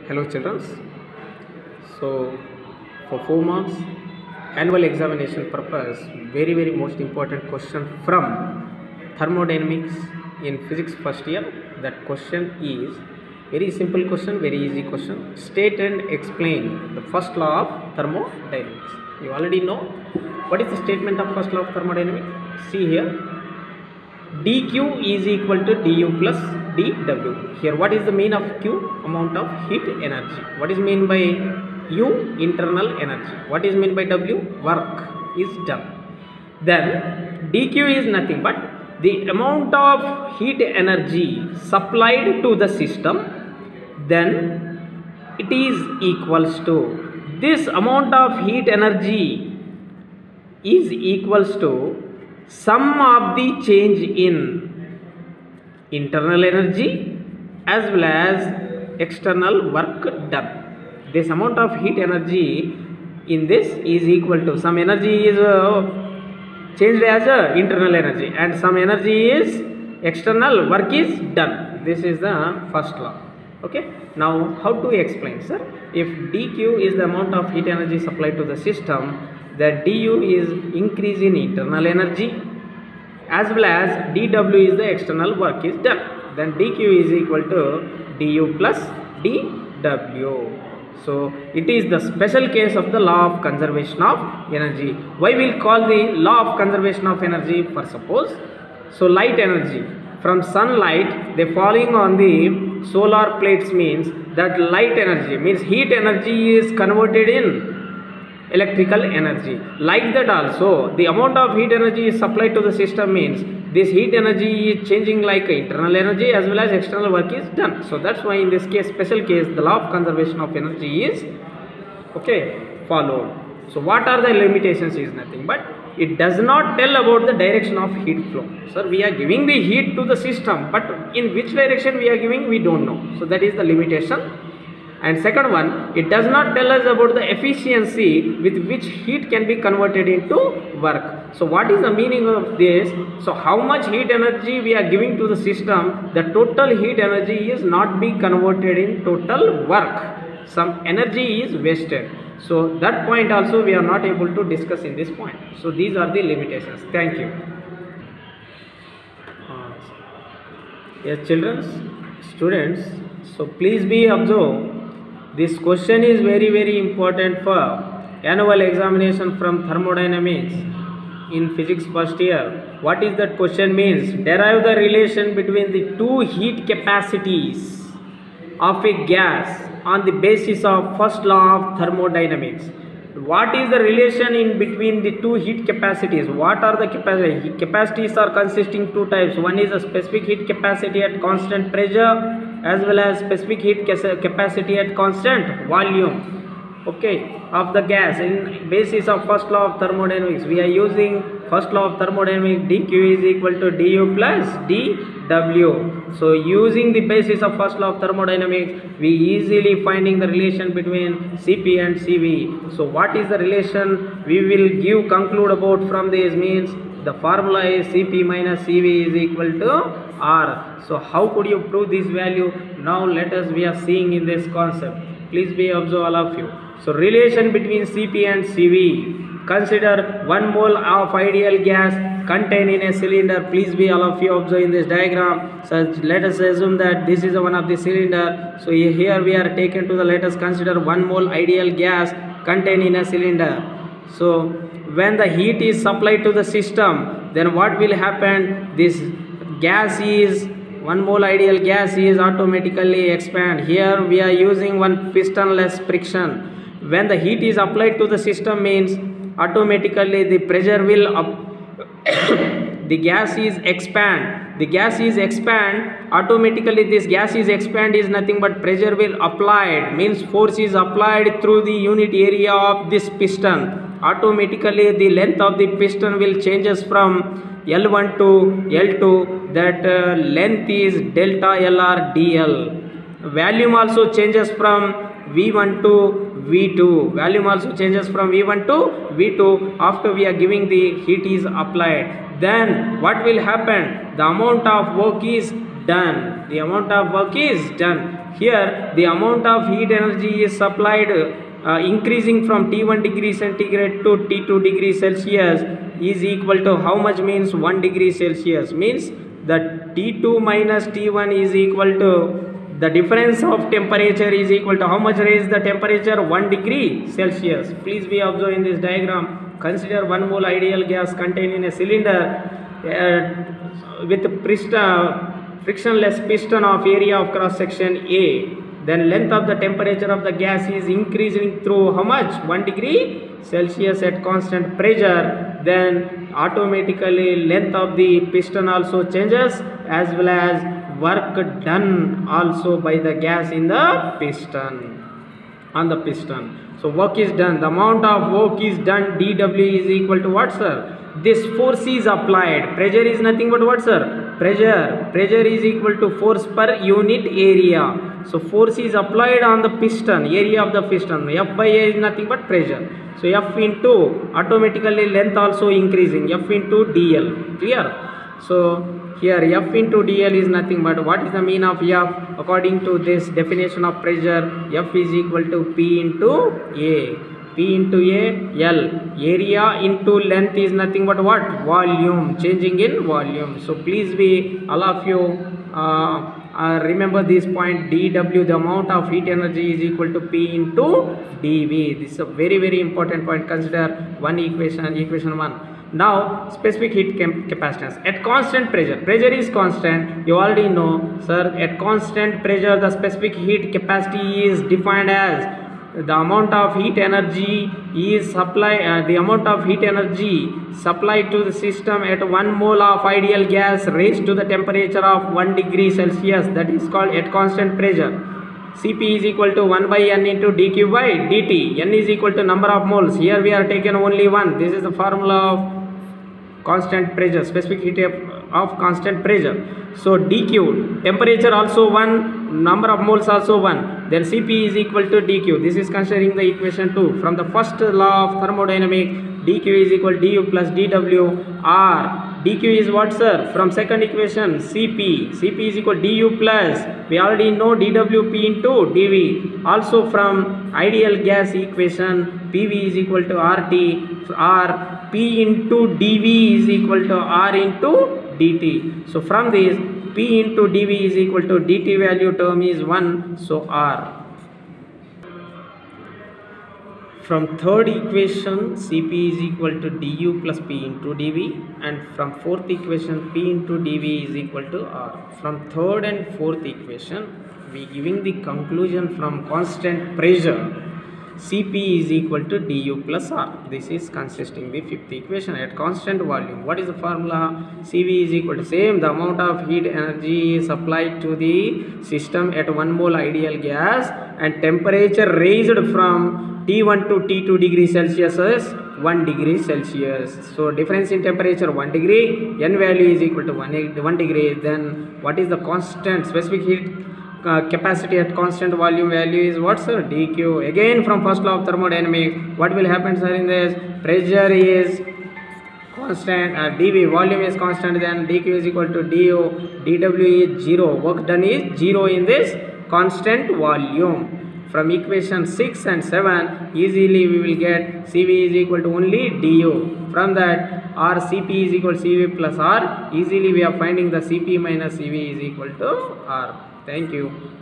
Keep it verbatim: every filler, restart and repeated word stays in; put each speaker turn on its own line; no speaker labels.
Hello children. So for four marks annual examination purpose, very very most important question from thermodynamics in physics first year. That question is very simple question, very easy question. State and explain the first law of thermodynamics. You already know what is the statement of first law of thermodynamics. See here, dq is equal to du plus dw. Here what is the mean of q? Amount of heat energy. What is mean by u? Internal energy. What is mean by w? Work is done. Then dq is nothing but the amount of heat energy supplied to the system. Then it is equals to this amount of heat energy is equals to sum of the change in internal energy as well as external work done. This amount of heat energy in this is equal to some energy is uh, changed as uh, internal energy and some energy is external work is done. This is the first law. Okay, now how to explain, sir? If dq is the amount of heat energy supplied to the system, that du is increase in internal energy as well as dw is the external work is done. Then dq is equal to du plus dw. So it is the special case of the law of conservation of energy. Why we'll call the law of conservation of energy? For suppose, so light energy from sunlight, they falling on the solar plates means that light energy means heat energy is converted in electrical energy. Like that also the amount of heat energy is supplied to the system means this heat energy is changing like internal energy as well as external work is done. So that's why in this case, special case, the law of conservation of energy is okay followed. So what are the limitations is nothing but it does not tell about the direction of heat flow. Sir, we are giving the heat to the system, but in which direction we are giving we don't know. So that is the limitation. And second one, it does not tell us about the efficiency with which heat can be converted into work. So what is the meaning of this? So how much heat energy we are giving to the system, the total heat energy is not being converted in total work. Some energy is wasted. So that point also we are not able to discuss in this point. So these are the limitations. Thank you. Uh, yes, children, students, so please be observed. This question is very very important for annual examination from thermodynamics in physics first year. What is that question means? Derive the relation between the two heat capacities of a gas on the basis of first law of thermodynamics. What is the relation in between the two heat capacities? What are the capacities? Capacities are consisting two types. One is a specific heat capacity at constant pressure as well as specific heat capacity at constant volume, okay, of the gas. In basis of first law of thermodynamics, we are using first law of thermodynamics, dq is equal to du plus dw. So using the basis of first law of thermodynamics, we easily finding the relation between Cp and Cv. So what is the relation we will give conclude about from this means the formula is Cp minus Cv is equal to R. So how could you prove this value? Now let us we are seeing in this concept. Please be observe all of you. So relation between Cp and Cv. Consider one mole of ideal gas contained in a cylinder. Please be all of you observe in this diagram. So let us assume that this is one of the cylinder. So here we are taken to the, let us consider one mole ideal gas contained in a cylinder. So when the heat is supplied to the system, then what will happen? This gas is one mole ideal gas is automatically expand. Here we are using one pistonless friction. When the heat is applied to the system means automatically the pressure will up the gas is expand. The gas is expand automatically. This gas is expand is nothing but pressure will applied means force is applied through the unit area of this piston. Automatically the length of the piston will changes from L one to L two. That uh, length is delta L R D L. Volume also changes from V one to V two. Volume also changes from V one to V two after we are giving the heat is applied. Then what will happen? The amount of work is done. The amount of work is done. Here the amount of heat energy is supplied uh, increasing from T one degree centigrade to T two degree Celsius is equal to how much? Means one degree Celsius, means that T two minus T one is equal to the difference of temperature is equal to how much raise the temperature? one degree Celsius. Please be observed in this diagram. Consider one mole ideal gas contained in a cylinder uh, with piston, frictionless piston of area of cross section A. Then length of the temperature of the gas is increasing through how much? one degree Celsius at constant pressure. Then automatically length of the piston also changes, as well as work done also by the gas in the piston, on the piston. So work is done, the amount of work is done, dW is equal to what, sir? This force is applied. Pressure is nothing but what, sir? Pressure. Pressure is equal to force per unit area. So force is applied on the piston, area of the piston. F by A is nothing but pressure. So F into automatically length also increasing, F into dl. Clear? So here F into dl is nothing but what is the mean of F? According to this definition of pressure, F is equal to P into A. P into A, L. Area into length is nothing but what? Volume. Changing in volume. So please be, all of you uh, uh, remember this point, dW, the amount of heat energy is equal to P into dV. This is a very very important point. Consider one equation, equation one. Now specific heat capacitance at constant pressure. Pressure is constant, you already know, sir. At constant pressure the specific heat capacity is defined as the amount of heat energy is supply uh, the amount of heat energy supplied to the system at one mole of ideal gas raised to the temperature of one degree Celsius, that is called at constant pressure. Cp is equal to one by N into dq by dt. N is equal to number of moles. Here we are taken only one. This is the formula of constant pressure, specific heat of constant pressure. So dq, temperature also one, number of moles also one, then Cp is equal to dq. This is considering the equation two. From the first law of thermodynamics, dq is equal to du plus dw. R, dq is what, sir? From second equation, Cp, Cp is equal to du plus, we already know dwp into dv. Also from ideal gas equation, Pv is equal to Rt, R, P into dv is equal to R into dt. So from this, P into dv is equal to dt value term is one, so R. From third equation, Cp is equal to du plus P into dv, and from fourth equation, P into dv is equal to R. From third and fourth equation, we giving the conclusion from constant pressure, Cp is equal to du plus R. This is consisting the fifth equation. At constant volume, what is the formula? Cv is equal to same, the amount of heat energy is supplied to the system at one mole ideal gas, and temperature raised from T one to T two degree Celsius is one degree Celsius. So difference in temperature one degree, N value is equal to one, one degree. Then what is the constant specific heat uh, capacity at constant volume value is what, sir? dq. Again from first law of thermodynamics, what will happen, sir? In this, pressure is constant, uh, dv, volume is constant, then dq is equal to du, dw is zero, work done is zero in this constant volume. From equation six and seven, easily we will get Cv is equal to only du. From that, our Cp is equal to Cv plus R. Easily we are finding the Cp minus Cv is equal to R. Thank you.